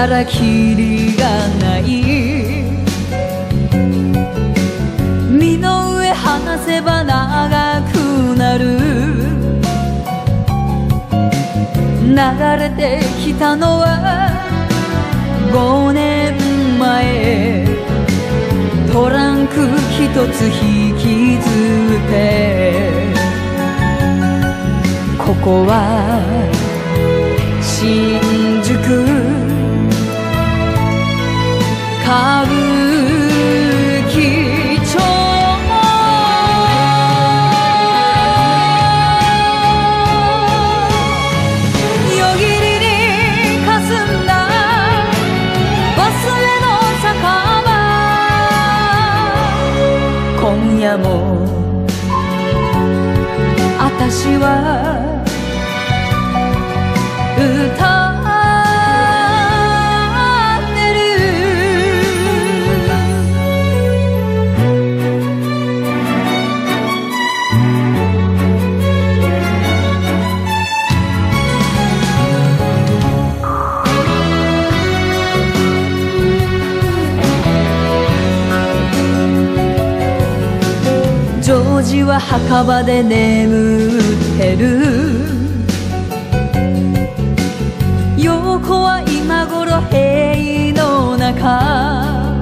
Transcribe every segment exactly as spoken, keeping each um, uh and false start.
たらきりがない身の上離せば長くなる流れてきたのはごねんまえトランクひとつ引きずってここは新宿歌舞伎町夜霧にかすんだバスへの酒場今夜もあたしは歌ジョージは墓場で眠ってる陽子は今頃塀の中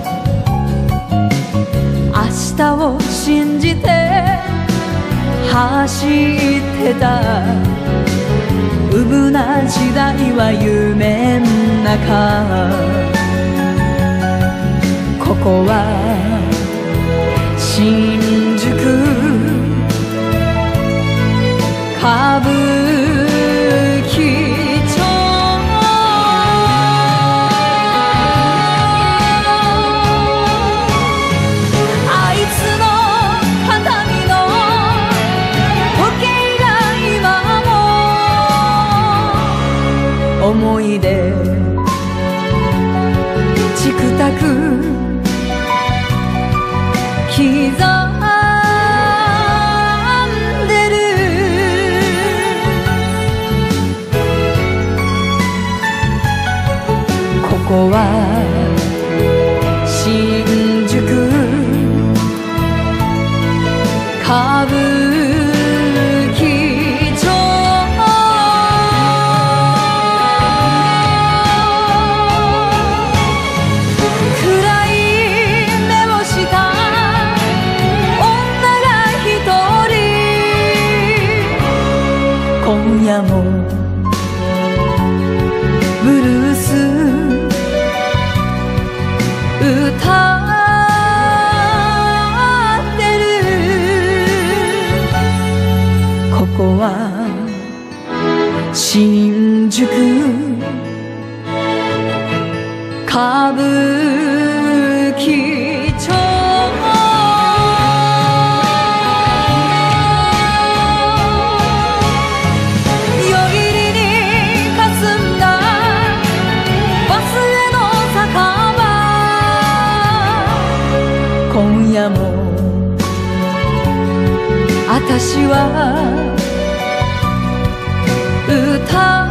明日を信じて走ってたうぶな時代は夢ん中ここは新宿歌舞伎町あいつの肩身の時計が今も思い出チクタク刻んでるここは新宿歌舞伎町暗い目をした今夜もブルース歌ってるここは新宿歌舞伎町今夜もあたしは歌